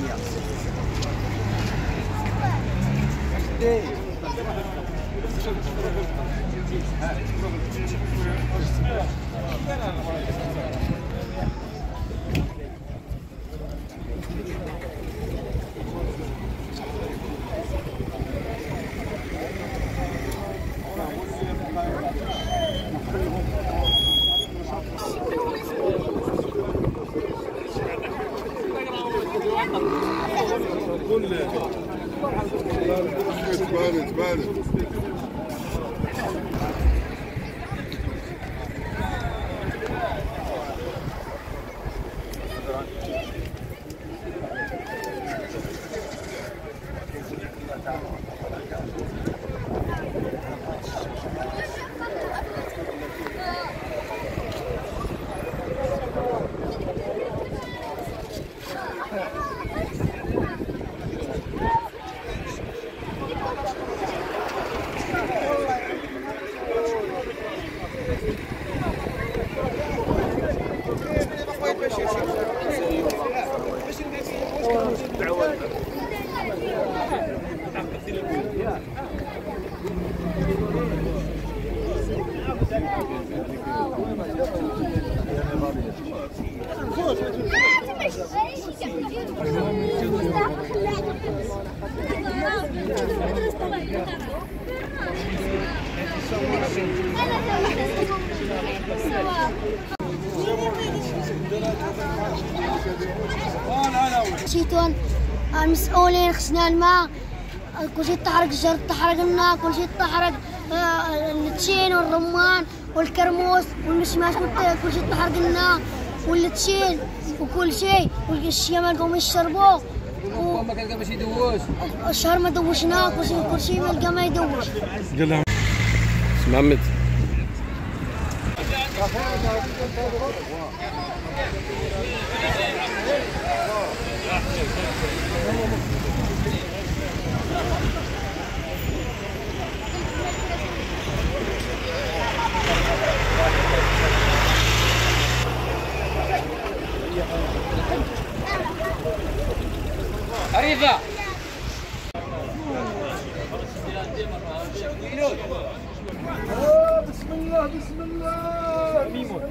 بارد شيتون المسؤولين خصنا الماء، كلشي تحرق، الجر تحرق لنا، كلشي تحرق، التشين والرمان والكرموس والمشماش كلشي تحرق لنا، والتشين وكل شيء، والشيا ما لقاو يشربوا، ما كنلقى باش يدوش، الشهر ما دوشنا، كلشي ما لقى ما يدوش. محمد عريفة بسم الله بسم الله ميمون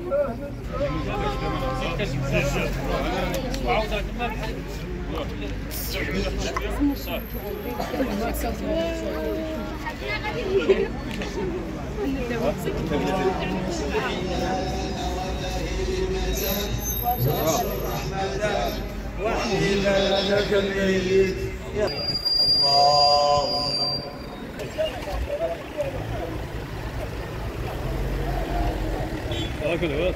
كل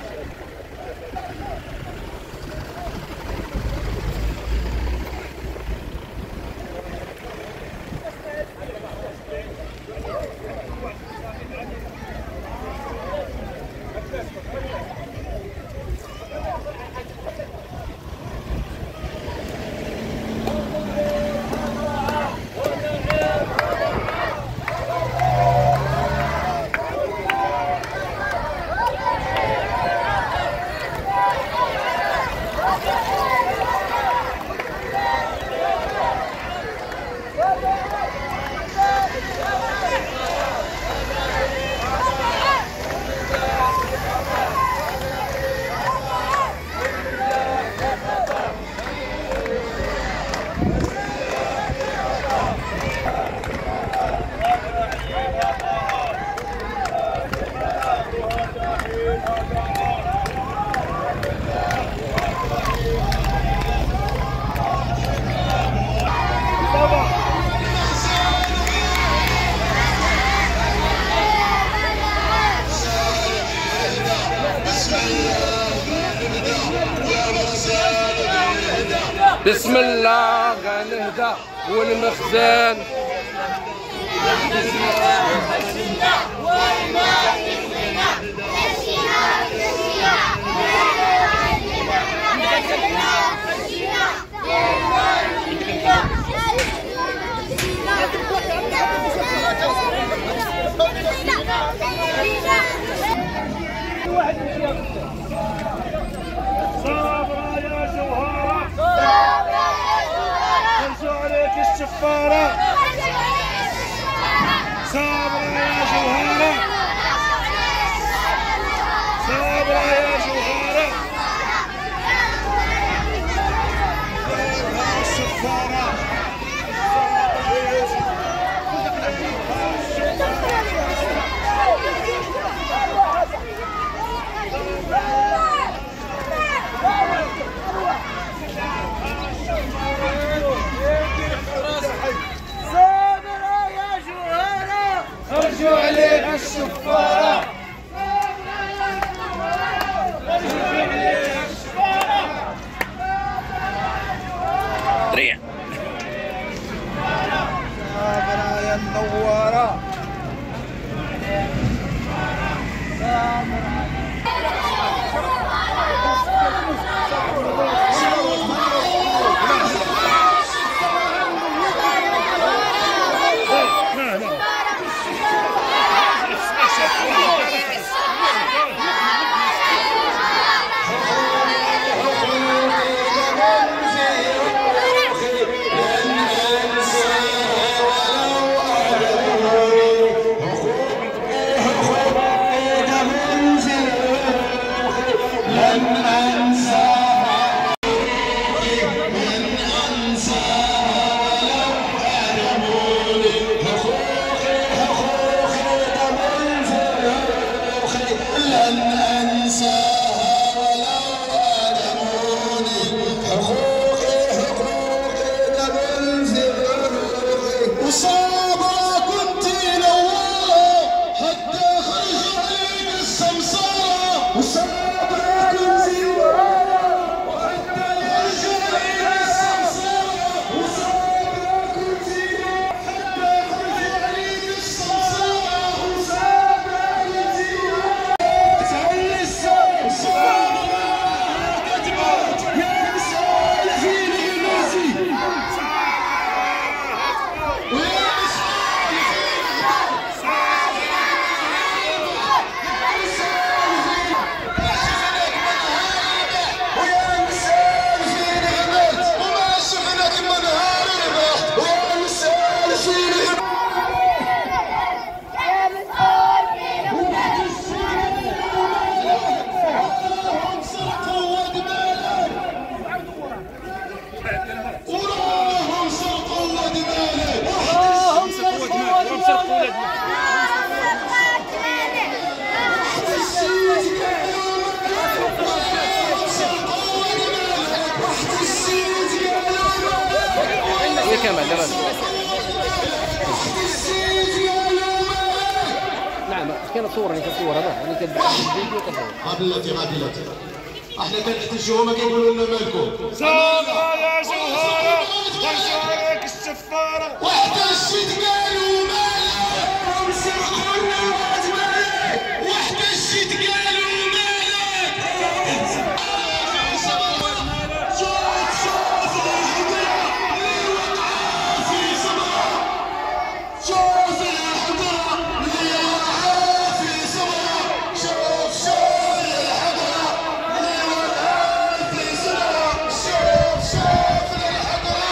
بسم الله غنهدى والمخزن صبرا يا جوهرة، صبرا يا جوهرة. الشفارة صابرة يا جوهرة صابرة يا جوهرة يا الشفارة خرجوا عليك الشفارة ريع صابرة يا منورة كمان دابا نعم كاين صور اللي كتصور هذا اللي كتبع الفيديو كتصور غادلتي احنا كنحتاجوهم ما كيقولوا لنا مالكم صابرة يا جوهرة خرجوا عليك الشفارة وحده الشي تقالوا مالك وسرقوا النواد مالك وحده الشي تقالوا مالك شوف الحضرة اللي وقعت في صبرا شوف الحضرة اللي وقعت في صبرا شوف الحضرة اللي وقعت في صبرا شوف الحضرة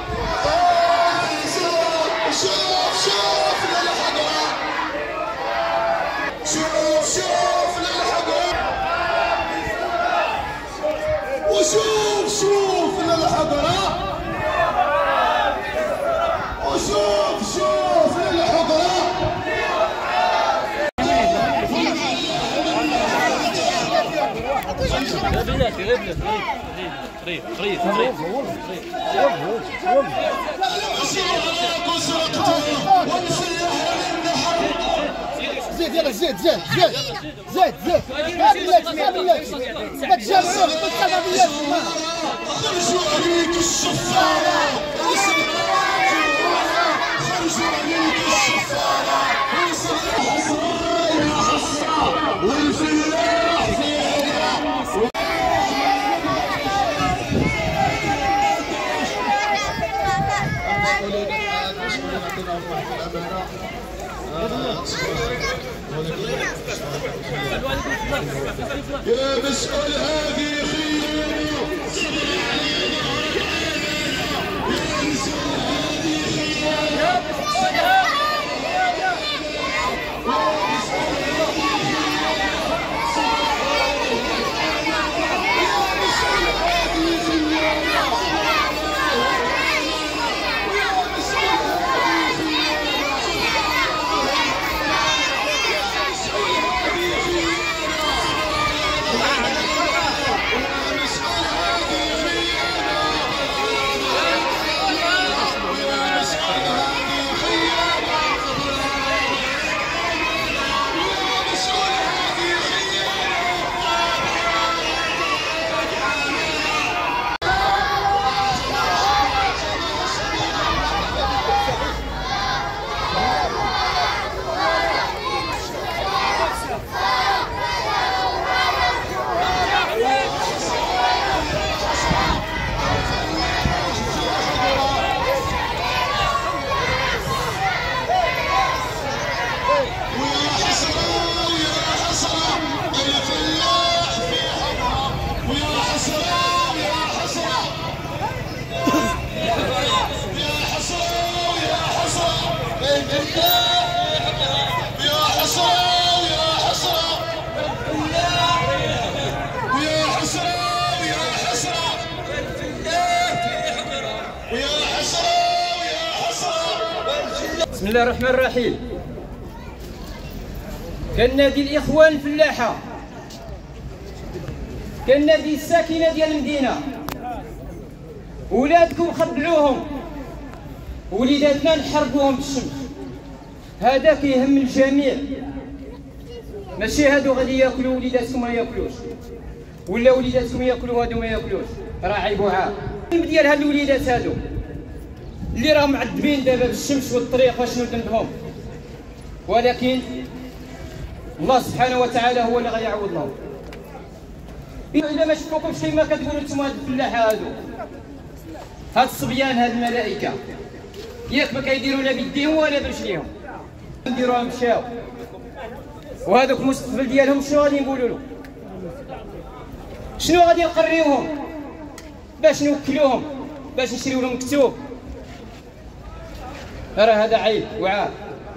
شوف للحضرة شوف للحضرة وشوف للحضرة وشوف للحضرة زيد يلا زيد ما بلاتش ما تجمعوش ما بلاتش خرجوا عليك الشفارة خرجوا عليك الشفارة والفلاح في يا مسؤول هذه خير ويا حسرة ويا حسرة ويا حسرة ويا حسرة ويا حسرة ويا حسرة. بسم الله الرحمن الرحيم. كنادي الإخوان الفلاحة، كنادي الساكنة ديال المدينة، ولادكم خبعوهم، وليداتنا نحرقوهم بالشمس. هذا كيهم الجميع، ماشي هادو غادي ياكلوا وليداتكم ما ياكلوش، ولا وليداتكم ياكلوا هادو ما ياكلوش. راه عيب وعار ديال هاد الوليدات هادو اللي راهم معذبين دابا بالشمس والطريق واشنو ذنبهم، ولكن الله سبحانه وتعالى هو اللي غيعوض لهم. إلا ما شفوكمش كيما كتقولوا نتوما هاد الفلاحة هادو، هاد الصبيان هاد الملائكة، ياك ما كيديروا لا بيديهم ولا برجليهم، نديروها مشاو، وهذوك المستقبل ديالهم شنو غادي نقولوا له؟ شنو غادي نقريوهم؟ باش نوكلوهم؟ باش نشريو لهم كتوب؟ راه هذا عيب وعار.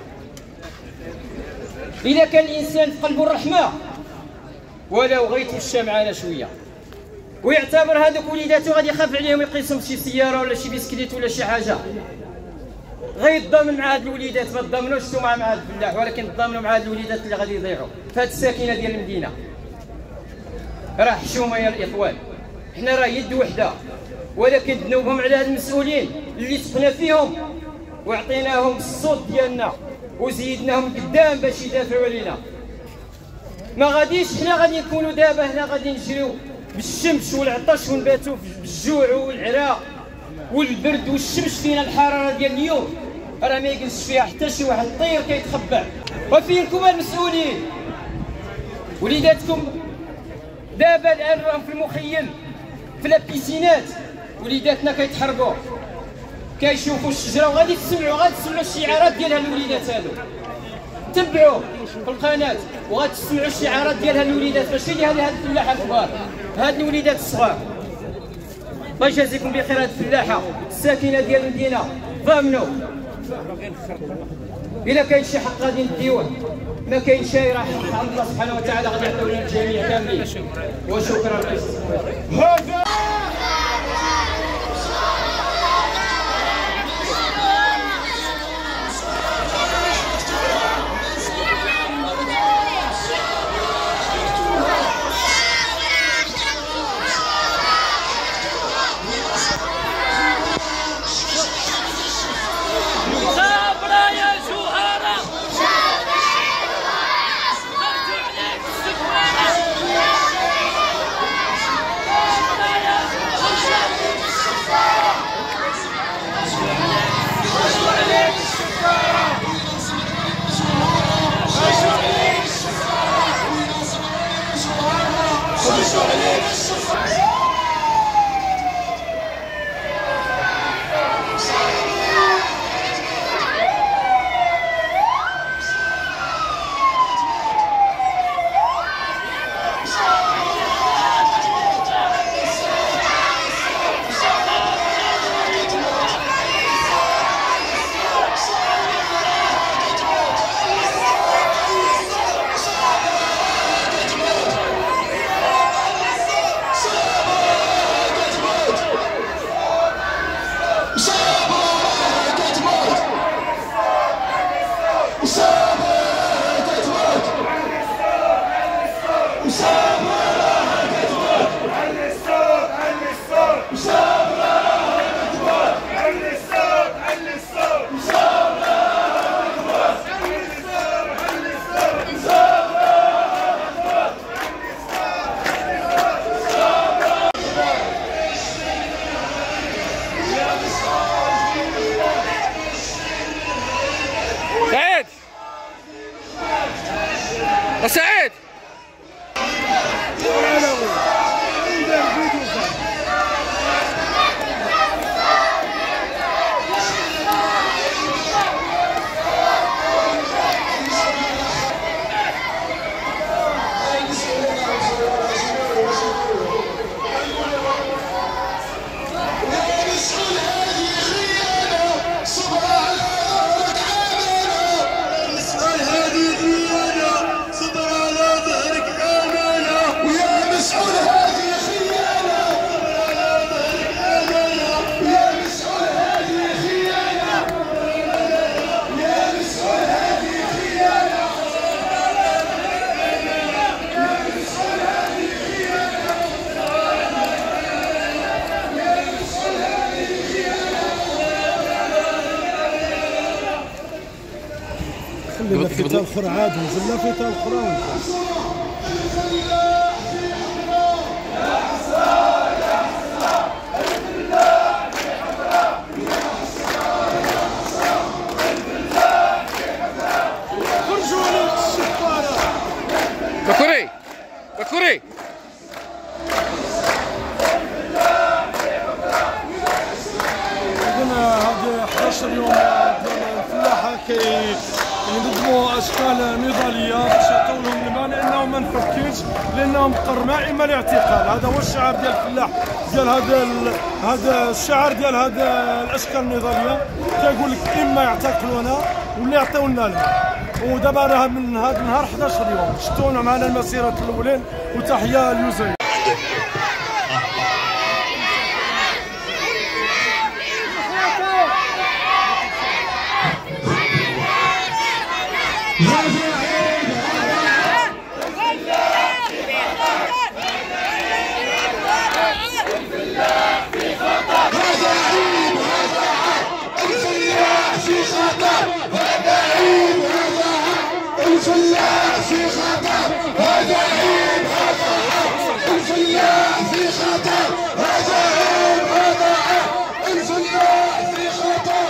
إذا كان الإنسان في قلبه الرحمة ولو غيتمشى معنا شوية ويعتبر هذوك وليداتو غادي يخاف عليهم يقيسهم شي سيارة ولا شي بسكليت ولا شي حاجة، غيتضامن مع هاد الوليدات. ما تضامنوش نتوما مع هاد الفلاح، ولكن تضامنوا مع هاد الوليدات اللي غادي يضيعوا في هاد الساكنة ديال المدينة. راه حشومة يا الإخوان، حنا راه يد وحدة، ولكن ذنوبهم على هاد المسؤولين اللي ثقنا فيهم وعطيناهم الصوت ديالنا وزيدناهم قدام باش يدافعوا علينا. ما غاديش حنا غادي نكونوا دابا هنا غادي نجريو بالشمس والعطش ونباتوا بالجوع والعراق والبرد والشمس فينا الحراره ديال اليوم، راه ما يجلسش فيها حتى شي واحد طير كيتخبع. وفينكم المسؤولين؟ وليداتكم دابا الان راهم في المخيم في لابيسينات، وليداتنا كيتحرقوا كيشوفوا الشجره، وغادي تسمعوا الشعارات ديال هاد الوليدات هادو. تبعوا في القناه وغادي تسمعوا الشعارات ديال هاد الوليدات، ماشي ديال هاد الفلاحه الكبار، هاد الوليدات الصغار. الله يجازيكم بخير. هاد الفلاحه الساكنه ديال المدينه ضامنوا الا كاين شي حق غادي نديوه، ما كاين شي راه حق الله سبحانه وتعالى غادي يعطيو لنا الجميع كاملين. وشكرا لكم. إذا في تال أخرى عاد نزلنا في تال أخرى. بكوري بكوري عندنا هذه 11 يوم ديال الفلاحه كينظموا اشكال نضاليه باش يعطيو لهم الماء لانهم ما نفكرش لانهم قرماء اما الاعتقال. هذا هو الشعار ديال الفلاح ديال هذا الشعار ديال هذا الاشكال النضاليه. كيقول لك اما يعتقلونا ولا يعطيونا الماء. ودابا راه من هذا النهار 11 يوم شفتونا معنا المسيرات الاولين. وتحيه اليوزي. الفلاح في خطر هذا عيب خطر. الفلاح في خطر هذا عيب خطر. الفلاح في خطر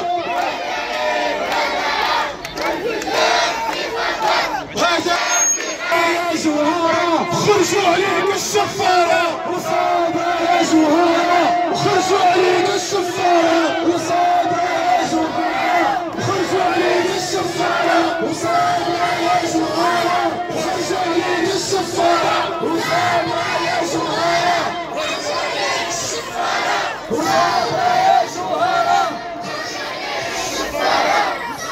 هذا يا زهارة خرجوا عليك الشفارة وصابرة يا زهارة وخرجوا عليك الشفارة وصابرة يا زهارة وخرجوا عليك الشفارة وصابرة يا زهارة وخرجوا عليك الشفارة وصابرة يا زهارة وخرجوا عليك الشفارة وصابرة يا زهارة وخرجوا عليك الشفارة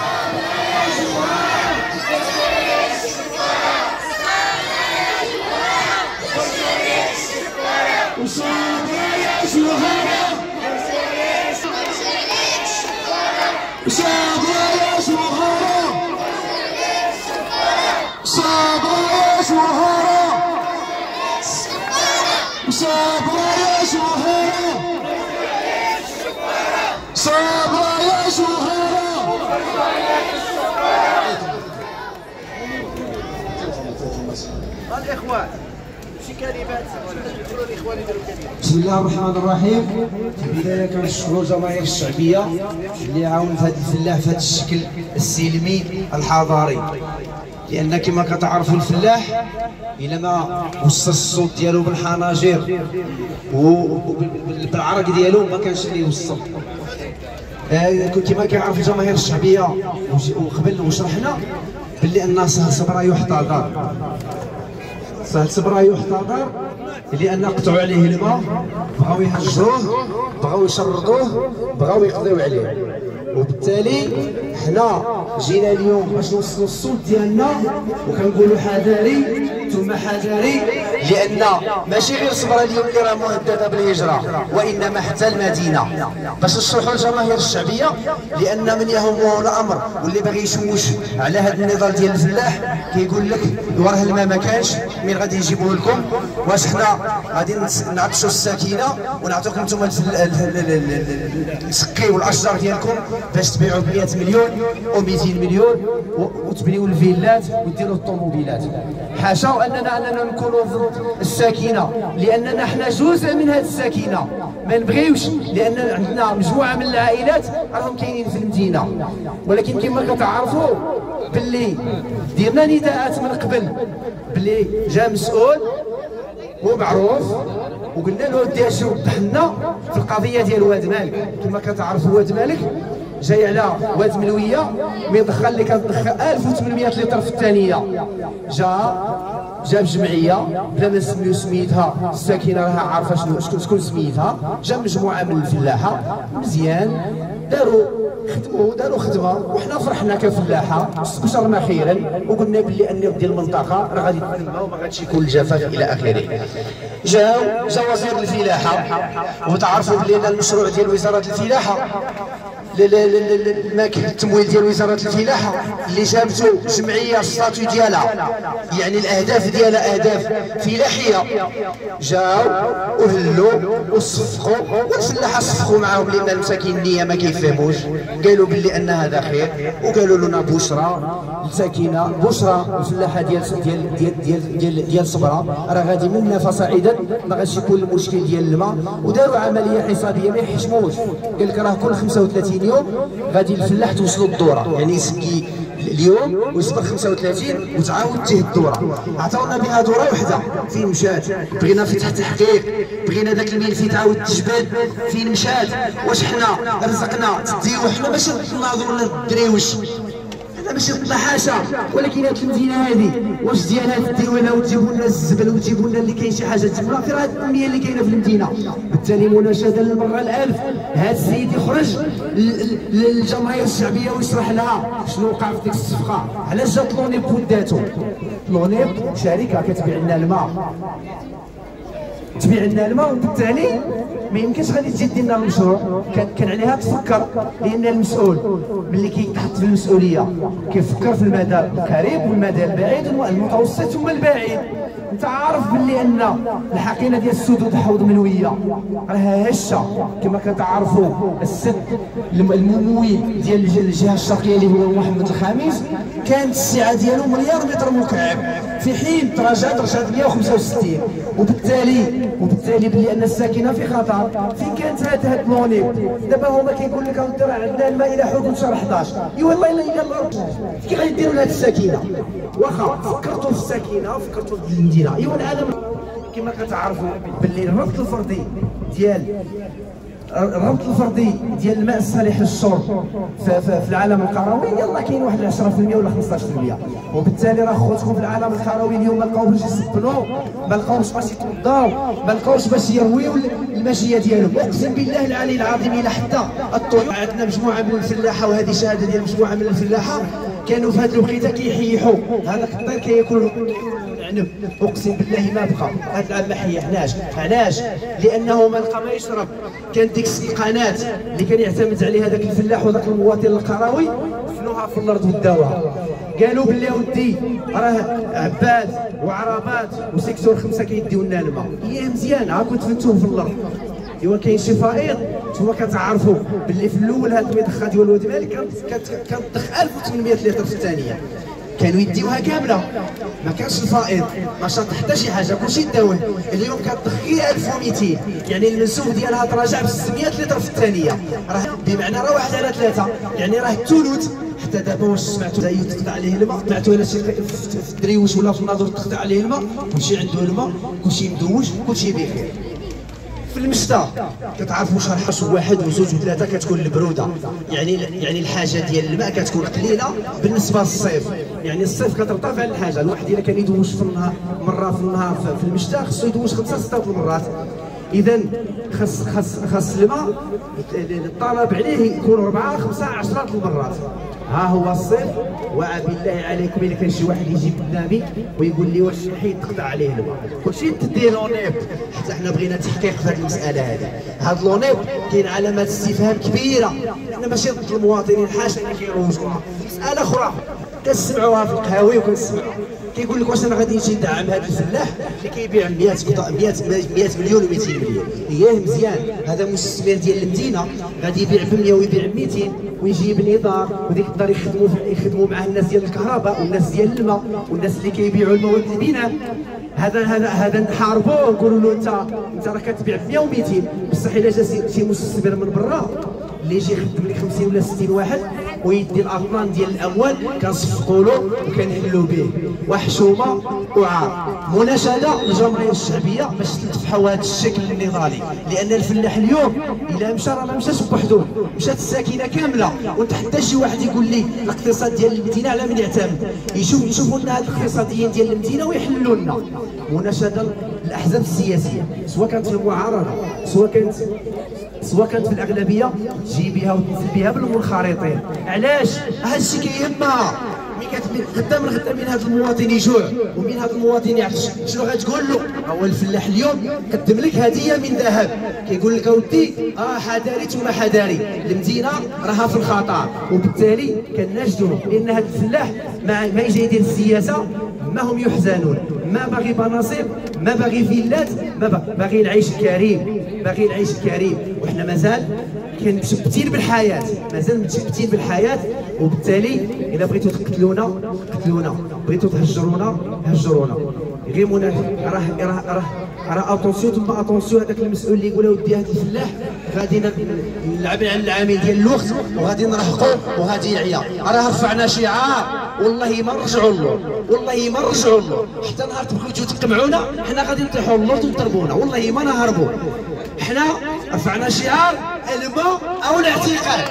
وصابرة يا زهارة صابرة يا زهارة صابرة يا زهارة صابرة يا زهارة صابرة يا زهارة. الإخوان شي كلمات تقولوا الإخوان يديروا كلمات. بسم الله الرحمن الرحيم. في البداية كنشكروا الجماهير الشعبية اللي عاونت هذا الفلاح في هذا الشكل السلمي الحضاري، لأن كما كتعرفوا الفلاح إلا ما وصل الصوت ديالو بالحناجر وبالعرق ديالو ما كانش اللي يوصل. كما كيعرف الجماهير الشعبية وقبل وشرحنا باللي أن صبرا يحتضر. صبرا يحتضر لأن قطعوا عليه الماء، بغاو يهجروه، بغاو يشردوه، بغاو يقضيو عليه. وبالتالي حنا جينا اليوم باش نوصلوا الصوت ديالنا وكنقولوا حذاري ثم حذاري، لان ماشي غير صبرا اليوم اللي راه مهدده بالهجره وانما حتى المدينه، باش نشرحوا للجماهير الشعبيه. لان من يهمه الامر واللي باغي يشوش على هذا النضال ديال الفلاح كيقول لك وراه الماء ما كانش، من غادي نجيبوه لكم؟ واش حنا غادي نعطشوا السكينه ونعطيكم نتوما نسقيو الاشجار ديالكم باش تبيعوا ب 100 مليون و 200 مليون وتبنيوا الفيلات وديروا الطوموبيلات؟ حاشا اننا نكونوا ضد السكينه، لاننا حنا جزء من هذه السكينه ما نبغيوش، لان عندنا مجموعه من العائلات راهم كاينين في المدينه. ولكن كما كتعرفوا باللي ديرنا نداءات من قبل باللي جا مسؤول ومعروف وقلنا له دي اجي وضح لنا في القضيه ديال واد مالك. كما كتعرفوا واد مالك جاي على واد ملويه ميدخل اللي كتدخل 1800 لتر في الثانيه. جاب جمعيه بلا ما نسميو سميتها الساكنه راها عارفه شكون سميتها. جا مجموعه من الفلاحه مزيان داروا خدمه وحنا فرحنا كفلاحه استبشرنا خيرا وقلنا باللي ان ديال المنطقه راه غادي تنمى وما غاديش يكون الجفاف الى اخره. جا وزير الفلاحه، وتعرفوا بلي المشروع ديال وزاره الفلاحه التمويل ديال وزاره الفلاحه اللي جابته جمعيه الستاتيو ديالها، يعني الاهداف ديالها اهداف فلاحيه، جاو وهلوا وصفقوا، والفلاحه صفقوا معاهم لان المساكين النيه ما كيفهموش، قالوا باللي ان هذا خير، وقالوا لنا بشرى الساكنه، بشرى الفلاحه ديال صبره راه غادي منا فصاعدا ما غاديش يكون المشكل ديال الماء، وداروا عمليه حسابيه ما يحشموش، قال لك راه كل 35 يوم غادي الفلاح توصلوا الدوره، يعني يسقي اليوم ويصبر 35 وتعاود تجيه الدوره. عطاونا بها دوره وحده فين مشات؟ بغينا فتح تحقيق، بغينا ذاك الملف تعاود تجبد فين مشات؟ واش حنا رزقنا تديو؟ حنا ماشي ناظروا ولا الدريوش، حنا ماشي ضد حاشا، ولكن هاد المدينه هذه واش ديالها تديو لنا وتجيبوا لنا الزبل وتجيبوا لنا اللي كاين شي حاجه تجيبوها في راه التنميه اللي كاينه في المدينه. بالتالي مناشده للمره الالف هاد السيد يخرج للجماهير الشعبيه ويشرح لها شنو وقع في ديك الصفقه، علاش جات لونيب وداتو. لونيب شركه كتبيع لنا الماء، تبيع لنا الماء، وبالتالي ما يمكنش غادي تجي دير لنا المشروع. كان عليها تفكر، لان المسؤول ملي كيتحط في المسؤوليه كيفكر في المدى القريب والمدى البعيد والمتوسط ثم البعيد. انت عارف باللي ان الحقينه ديال السدود حوض منويه راها هشه كما كتعرفوا. السد الممول ديال الجهه الشرقيه اللي هو محمد الخامس كانت السعه ديالو مليار متر مكعب، في حين رجعت 165، وبالتالي بلي ان الساكنه في خطر. فين كانت هاد لونيب؟ دابا هما كيقول لك راه عندنا الماء الى حدود شهر 11، اي والله الا كي غيديروا لهاد الساكنه؟ واخا فكرتوا في الساكنه وفكرتوا في المدينه، ايوا العالم كما كتعرفوا باللي الربط الفردي ديال الماء الصالح للشرب في العالم القروي يلا كاين واحد 10% ولا 15%، وبالتالي راه خوتكم في العالم القروي اليوم ما لقاوش باش يسبنوا، ما لقاوش باش يتوضاو، ما لقاوش باش يرويو الماشيه ديالهم. اقسم بالله العلي العظيم الى حتى الطيور. عندنا مجموعه من الفلاحه، وهذه شهاده ديال مجموعه من الفلاحه كانوا في هذه الوقيته كيحيحوا هذاك الطير كياكل العنب. اقسم بالله ما بقى هذا العام ما حيحناش. علاش؟ لانه ما لقى ما يشرب. كانت ديك القناه اللي كان يعتمد عليها ذاك الفلاح وذاك المواطن القروي فنوها في الارض وداوها. قالوا باللي ودي راه عباد وعربات وسيكتور 5 كيديو لنا الماء. هي مزيانه ها كنت فنتوه في الارض. ايوا كاين شي فائض، نتوما كتعرفوا باللي في الاول هاد المضخه ديال الواد مالك كتضخ 1800 لتر في الثانيه، كانوا يديوها كامله، ما كانش الفائض، ما شاط حتى شي حاجه، كلشي داوه. اليوم كتضخ غير 1200، يعني المنسوب ديالها تراجع ب 600 لتر في الثانيه، راه بمعنى راه 1 على 3، يعني راه الثلث. حتى دابا واش سمعتوا زايد تقطع عليه الماء؟ سمعتوا على شي في الدريوش ولا في الناظور تقطع عليه الماء؟ كلشي عنده الماء، كلشي مدوش، كلشي بخير. في المشتى كتعرفوا شرحه واحد وزوج وثلاثه كتكون البروده، يعني الحاجه ديال الماء كتكون قليله بالنسبه للصيف. يعني الصيف كترتفع الحاجه، الواحد الا كان يدوش في النهار مره في النهار في المشتى خصو يدوش 5 6 المرات. اذا خاص الماء الطلب عليه يكون 4 5 10 المرات. ها هو الصيف، وبالله عليكم الا كان شي واحد يجي قدامي ويقول لي واش حيت تقطع عليه الماء، كلشي تدي لونيب. حتى حنا بغينا تحقيق في هذه المساله هذه. هاد لونيب كاين علامات استفهام كبيره، حنا ماشي ضد المواطنين، حاشا اللي كيروجوها. مساله اخرى كنسمعوها في القهاوي وكنسمعوها كيقول لك واش انا غادي نجي ندعم هذا الفلاح اللي كيبيع 100 مليون و200 مليون. اييه مزيان، هذا مستثمر ديال المدينه غادي يبيع ب 100 ويبيع ب 200 ويجي يبني دار، وديك الدار يخدموا معاه الناس ديال الكهرباء والناس ديال الماء والناس اللي كيبيعوا المواد البناء. هذا نحاربوه ونقولوا له انت راه كتبيع ب 100 و200، بصح الا جا شي مستثمر من برا اللي يجي يخدم لك 50 ولا 60 واحد ويدي الاطنان ديال الاموال كنصفقوا له وكنحلوا به. وحشومه وعار. مناشده للجماهير الشعبيه باش تدفعوا هذا الشكل النضالي، لان الفلاح اليوم الا مشى راه ما مشاش بوحدو، مشات الساكنه كامله. وانت حتى شي واحد يقول لي الاقتصاد ديال المدينه على من يعتمد، يشوفوا لنا هاد الاقتصاديين ديال المدينه ويحلوا لنا. مناشده للاحزاب السياسيه سواء كانت في المعارضه سواء كانت في الاغلبيه، تجي بها وتنزل بها بالمنخرطين. علاش؟ هادشي كيهمها، غدا من غدا من هذا المواطن يجوع ومن هذا المواطن يعطش، شنو غتقول له؟ هو الفلاح اليوم قدم لك هديه من ذهب، كيقول لك اودي حذاري ثم حذاري، المدينه راها في الخطر، وبالتالي كناشدوهم لان هذا الفلاح ما يجي يدير السياسه ما هم يحزنون، ما باغي بناصيب، ما باغي فيلات، ما باغي العيش الكريم، باغي العيش الكريم، وحنا مازال متشبتين بالحياه، مازال متشبتين بالحياه، وبالتالي الا بغيتو تقتلونا قتلونا، بغيتو تهجرونا هجرونا، غير راه اتونسيون ثم اتونسيون. هذاك المسؤول اللي يقول اودي هذا الفلاح غادي نلعب على العامل ديال الوقت وغادي نرهقوا وغادي يعيا، راه رفعنا شعار والله ما نرجعوا له، والله ما نرجعوا له، حتى نهار تبغيو تقمعونا حنا غادي نطيحوا للارض وتضربونا، والله ما نهربوا، حنا رفعنا شعار الماء او الاعتقال.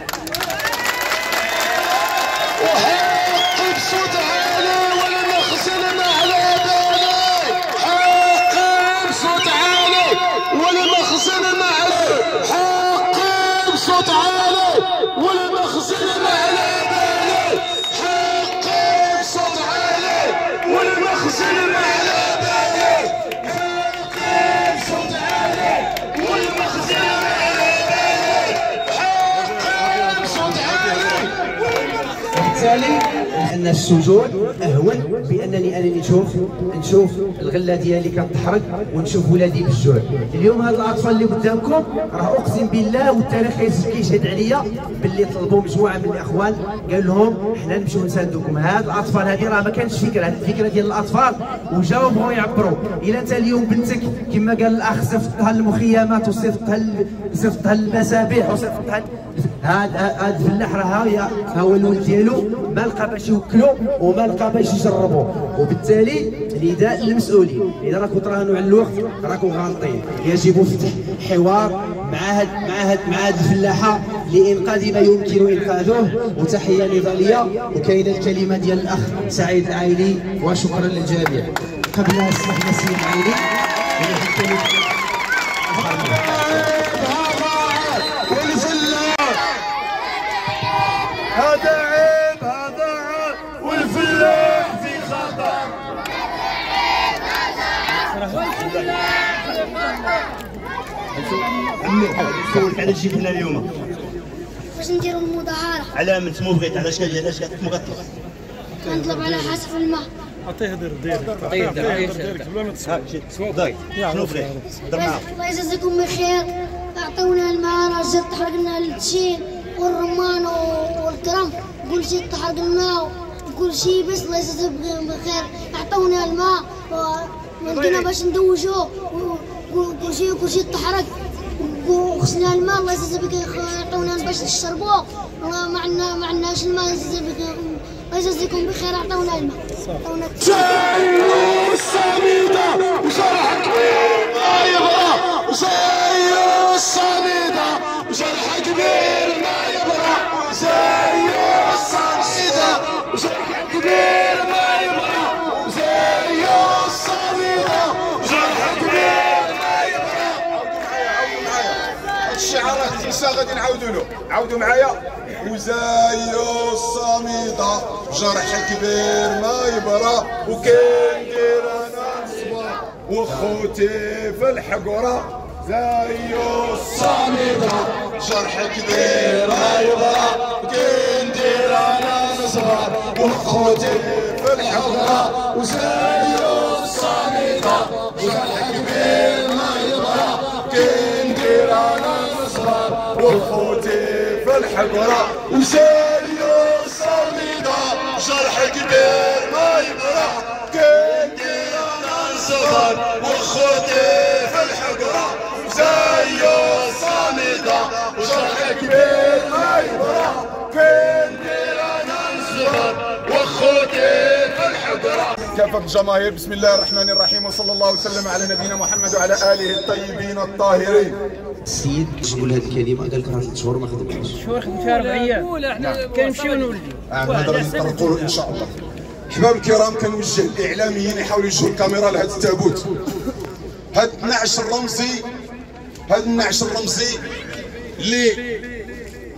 وحق بصوت عالي ولنخزن على بالي، حق بصوت عالي ولنخزن على، حق بصوت عالي ولنخزن على بالي، حق بصوت عالي ولنخزن على بالي، حق بصوت عالي ولنخزن على بالي، حق بصوت عالي. وبالتالي لان السجون اهون بانني انا نشوف الغله ديالي كتحرق ونشوف ولادي بالجوع. اليوم هاد الاطفال اللي قدامكم راه اقسم بالله والتاريخ كيشهد عليا باللي طلبوا مجموعه من الاخوان قال لهم حنا نمشيو نساندوكم. هاد الاطفال هذه راه ما كانتش فكره، هذه الفكره ديال الاطفال وجاو بغاو يعبروا. الا انت اليوم بنتك كما قال الاخ صيفطها للمخيمات وصيفطها للمسابح وصيفطها هاد الفلاح راه ها هو الولد ديالو ما لقى باش يوكلو وما لقى باش يجربو، وبالتالي نداء للمسؤولين اذا راكم تراهنوا على الوقت راكم غالطين. يجب فتح حوار مع هاد الفلاحه لانقاذ ما يمكن انقاذه. وتحيه نضاليه وكاينه الكلمه ديال الاخ سعيد العايلي وشكرا للجميع. قبل اسمح لي سي العايلي هذا عيب، هذا عيب، والفلاح في خطر. عمي نسولك علاش جيت هنا اليوم؟ باش نديرو المظاهرة. على من تمو بغيت علاش كتطلب؟ كنطلب على حسب الماء. عطيه ديريكت بلا ما تسمع. شنو بغيت؟ هضر معاه. الله يجازيكم بخير، اعطونا الماء، راه جات تحرق لنا التشين والرمان والكرم، كل شيء تحرق لنا وكل شيء، بس الله يجازيكم بخير، اعطونا الماء ولقينا باش ندوجو كل شيء تحرق وخصنا الماء. الله يجازيكم بخير، اعطونا باش نشربوه، ما عندناش الماء. الله يجازيكم بخير، اعطونا الماء. زيو الصميدة وجرح كبير ما يبرى، زيو الصميدة وجرح كبير ما يبرى، زيو الصميدة وجرح كبير ما يبرى، زيو الصميدة وجرح كبير ما يبرى. هاد الشعارات تنسى غادي نعاودو له، عاودوا معايا. وزايو الصميدة جرح كبير ما يبرى، وكان دير انا نصبر وخوتي في الحقرة. زايو الصميدة جرح كبير ما يبرى، وكان دير انا نصبر وخوتي في الحقرة. وزايو الصميدة جرح كبير ما يبرى، كان دير انا نصبر وخوتي في الحقرة. وزايو الصميدة جرح كبير ما يبرى، كان دير انا نصبر وخوتي في الحقرة. زايو الصميدة جرح كبير ما يبرى، كان دير انا نصبر وخوتي في الحقرة. كافة الجماهير، بسم الله الرحمن الرحيم، وصلى الله وسلم على نبينا محمد وعلى اله الطيبين الطاهرين. السيد يقول هذه الكلمه قال لك راه 6 شهور ما خدمتش. شهور خدمت فيها 4 ايام كنمشيو نوليو. هذا اللي نطرقوا ان شاء الله. احباب الكرام، كنوجه الاعلاميين يحاولوا يوجهوا الكاميرا لهذا التابوت. هذا النعش الرمزي، اللي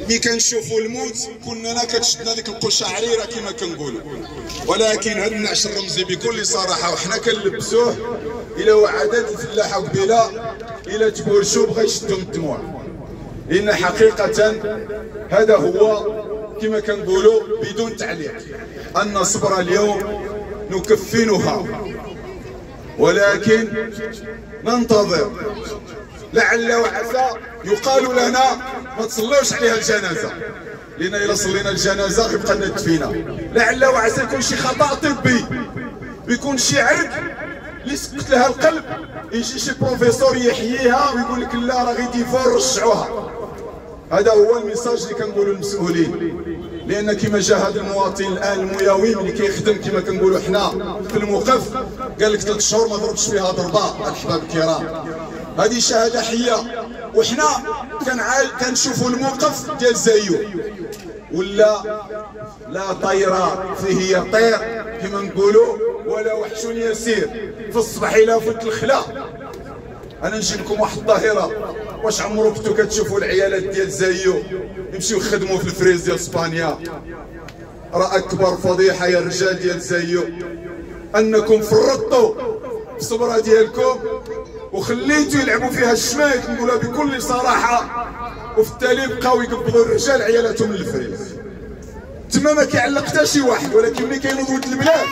مي كنشوفوا الموت كنا كتشدنا ديك القشعريره كما كنقولوا. ولكن هذا النعش الرمزي بكل صراحه وحنا كنلبسوه الى وعدات الفلاحه قبيله الى تبورشوا بغا يشدوا الدموع، لان حقيقه هذا هو كما كنقولوا بدون تعليق ان الصبر اليوم نكفنها، ولكن ننتظر لعل وعسى يقال لنا ما تصلوش عليها الجنازه، لان الا صلينا الجنازه غيبقى لنا الدفينه. لعل وعسى يكون شي خطا طبي، بيكون شي عرق اللي سكت لها القلب، يجي شي بروفيسور يحييها ويقول لك لا راه غير ديفور رجعوها. هذا هو الميساج اللي كنقولوا للمسؤولين، لان كما جا هذا المواطن الان المياوي اللي كيخدم كما كنقولوا حنا في الموقف، قال لك 3 شهور ما ضربتش فيها ضربه. الاحباب الكرام هذه شهاده حيه، وحنا كنشوفوا الموقف ديال زايو ولا لا طير فيه يطير كما نقولوا ولا وحش يسير في الصباح الى فوت الخلا. انا نجيب لكم واحد الظاهره، واش عمرو كنتو كتشوفوا العيالات ديال زايو يمشيو يخدموا في الفريز ديال اسبانيا؟ راه اكبر فضيحه يا الرجال ديال زايو انكم فرطوا في الصبره ديالكم وخليتوا يلعبوا فيها الشماك، نقولها بكل صراحه، وفي التالي بقاو يقبضوا الرجال عيالاتهم من الفريز. تما ما كيعلق حتى شي واحد، ولكن ملي كينوض ولد البلاد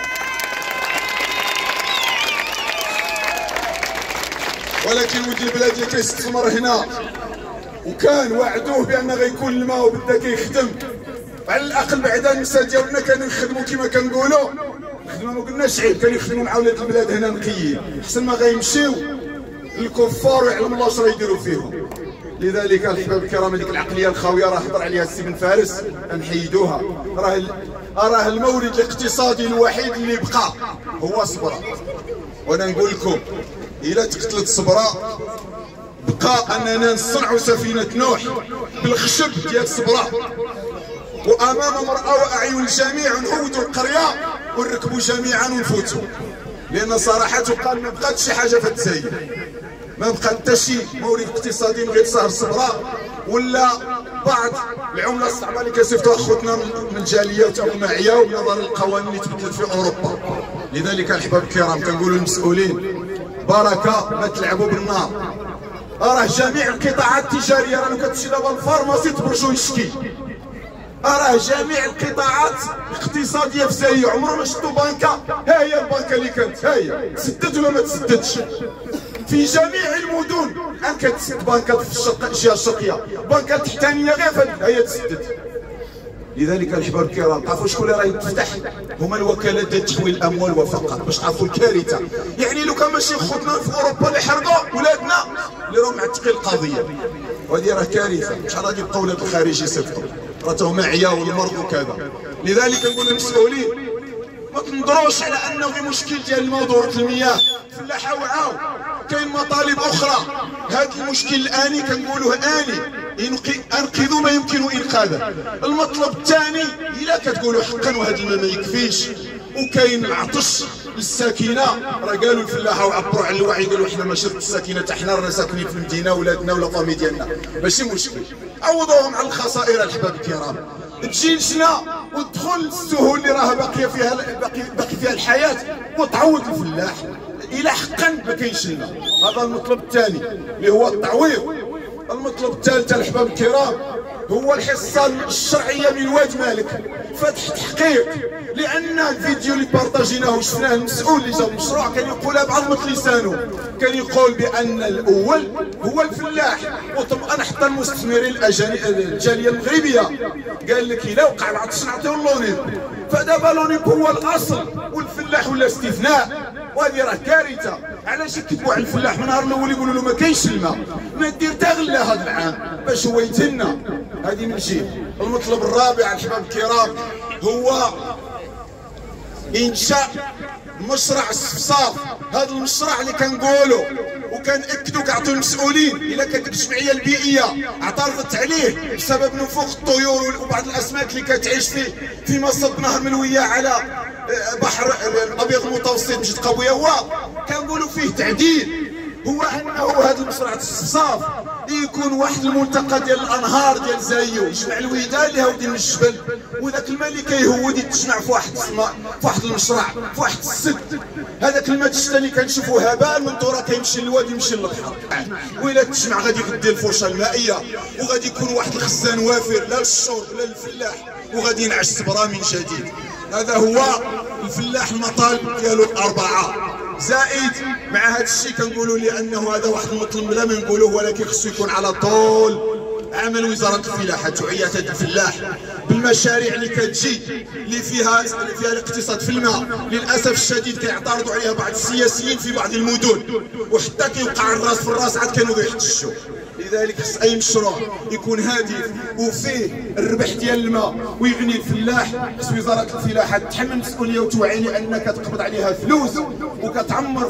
ولد البلاد اللي كيستثمر هنا وكان وعدوه بان غيكون الماء وبدا كيخدم، على الاقل بعدا النساء ديالنا كانوا يخدموا كما كنقولوا، خدمه ما قلناش عيب، كانوا يخدموا مع ولاد البلاد هنا نقيين، احسن ما غيمشيو للكفار ويعلم الله اش يديروا فيهم. لذلك الاحباب الكرام هذيك العقليه الخاويه راه هضر عليها السي بن فارس، نحيدوها. راه المورد الاقتصادي الوحيد اللي بقى هو صبرا. وانا نقول لكم الا تقتلت صبرا بقى اننا نصنعوا سفينه نوح بالخشب ديال صبرا، وامام مرأى واعين الجميع نعودوا القريه ونركبوا جميعا ونفوتوا. لان صراحه قال ما بقات شي حاجه في الجزائر، ما بقى حتى شي مورد اقتصادي من غير سهر صبرا ولا بعض العمله الصعبه اللي كيصيفطوها خوتنا من الجاليات المعيه وبنظر القوانين اللي تبدلت في اوروبا. لذلك الاحباب الكرام كنقولوا للمسؤولين بركه ما تلعبوا بالنار. راه جميع القطاعات التجاريه، راه كتمشي دابا الفارماسي تبرجو يشكي، راه جميع القطاعات الاقتصاديه في زايو عمرنا ما شفتوا بنكه. ها هي البنكه اللي كانت، ها هي تسدد ولا ما تسددش؟ في جميع المدن الان كتسد بنكات في الجهه الشرقيه، بنكه تحتانيه غير هي تسدد. لذلك الاحباب الكرام تعرفوا شكون اللي راه يتفتح؟ هما الوكالات ديال تحويل الاموال وفقط، باش تعرفوا الكارثه. يعني لو كان ماشي خوتنا في اوروبا اللي حرقوا ولادنا اللي راهم معتقين القضيه، وهذه راه كارثه. شحال غادي يبقاو ولاد الخارج يصيفطوا، راه تاهم معيا والمرض وكذا. لذلك نقول للمسؤولين ما تنظروش على انه غير مشكل ديال موضوع المياه، الفلاحه وعاو كاين مطالب اخرى. هذا المشكل الاني كنقولوه اني انقذوا ما يمكن انقاذه. المطلب الثاني الا كتقولوا حقا وهذا الماء ما يكفيش وكاين العطش للساكنه، راه قالوا الفلاحه وعبروا على الوعي، قالوا حنا ما شرط الساكنه حتى حنا رانا ساكنين في المدينه ولادنا ولا فامي ديالنا، ماشي مشكل. عوضوهم على الخسائر الاحباب الكرام، تجي لجنه وتدخل السهول اللي راه باقي فيها الحياه وتعوض الفلاح الى حقا ما كاينش لنا. هذا المطلب الثاني اللي هو التعويض. المطلب الثالث الاحباب الكرام هو الحصه الشرعيه من واد مالك، فتح تحقيق. لان الفيديو اللي بارطاجيناه وشفناه المسؤول اللي جاب المشروع كان يقولها بعظمه لسانه، كان يقول بان الاول هو الفلاح، وطبعا حتى المستثمرين الجاليه المغربيه قال لك الا وقع العطش نعطيو اللونيب، فدابا اللونيب هو الاصل والفلاح ولا استثناء، وهذه راه كارثه. علاش يكذبوا على الفلاح من النهار الاول يقولوا له ما كاينش الماء، ما دير تا غله هذا العام باش هو يتهنى. هذه من جهه. المطلب الرابع الاحباب الكرام هو انشاء مشروع الصفصاف. هذا المشروع اللي كنقولوا وكنأكدوا كنعطيو المسؤولين الا كانت الجمعيه البيئيه اعترضت عليه بسبب نفوخ الطيور وبعض الاسماك اللي كتعيش في مصب نهر ملويه على بحر الابيض المتوسط مجد قبويه، هو كنقولوا فيه تعديل هو انه هذا المشروع الصفصاف يكون واحد الملتقى ديال الانهار ديال زايو، يجمع الودان اللي هاودين من الجبل، وذاك الماء اللي كيهود يتجمع في واحد المشرع، في واحد السد. هذاك الماء الشتا اللي كنشوفوا هباء من الدوره كيمشي للوادي يمشي للبحر، وإلا تجمع غادي يغدي الفرشه المائيه، وغادي يكون واحد الخزان وافر لا للشرب لا للفلاح، وغادي ينعش الصبرا من جديد. هذا هو الفلاح المطالب ديالو الاربعه. زائد مع هذا الشيء كنقولوا لانه هذا واحد المطلب بلا ما نقولوه، ولكن خصو يكون على طول عمل وزاره الفلاحه، توعيه هذا الفلاح بالمشاريع اللي كتجي اللي فيها الاقتصاد في الماء. للاسف الشديد كيعترضوا عليها بعض السياسيين في بعض المدن، وحتى كيوقع الراس في الراس عاد كانوا يحتشوا. لذلك خص اي مشروع يكون هادف وفيه الربح ديال الماء ويغني الفلاح، خص وزاره الفلاحه تحمل مسؤوليه وتوعي لانك تقبض عليها فلوس وكتعمر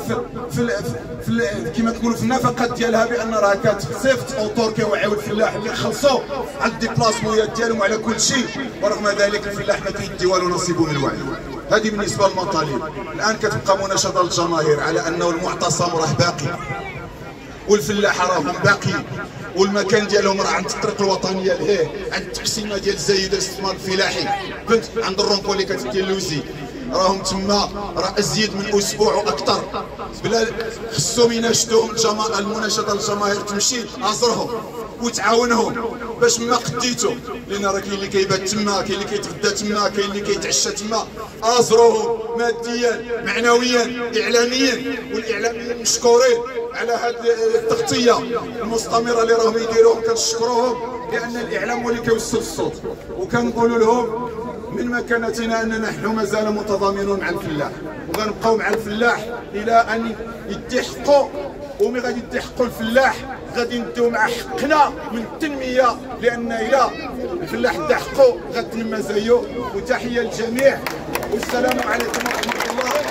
في كما تقولوا في النفقات ديالها، بان راه كتصيفط اوتور كيوعيو الفلاح كيخلصوا على الديبلاسمونيات ديالهم وعلى كل شيء، ورغم ذلك الفلاح ما كيدي والو نصيبه من الوعي. هذه بالنسبه للمطالب. الان كتبقى مناشده للجماهير على انه المعتصم راه باقي والفلاحه راهم باقيين، والمكان ديالهم راه عند الطريق الوطنيه لهيه، عند التقسيمه ديال زايد الاستثمار الفلاحي، كنت عند الرومبو اللي كتدير لوزي، راهم تما راه ازيد من اسبوع واكثر. بلا خصهم يناشدوهم المناشده للجماهير تمشي ازرهم وتعاونهم باش ما قديتو، لان راه كاين اللي كيبات تما، كاين اللي كيتغدى تما، كاين اللي كيتعشى تما. ازروهم ماديا معنويا اعلاميا، والاعلاميين مشكورين على هذه التغطيه المستمره اللي راهم يديروهم، كنشكروهم لان الاعلام هو اللي كيوصل الصوت. وكنقولوا لهم من مكانتنا اننا نحن مازال متضامنون مع الفلاح، وغنبقاو مع الفلاح الى ان يدي حقه. وملي غادي يدي حقه الفلاح غادي نديو مع حقنا من التنميه، لان الى الفلاح دا حقه غتنمى زيه. وتحيه للجميع والسلام عليكم ورحمه الله.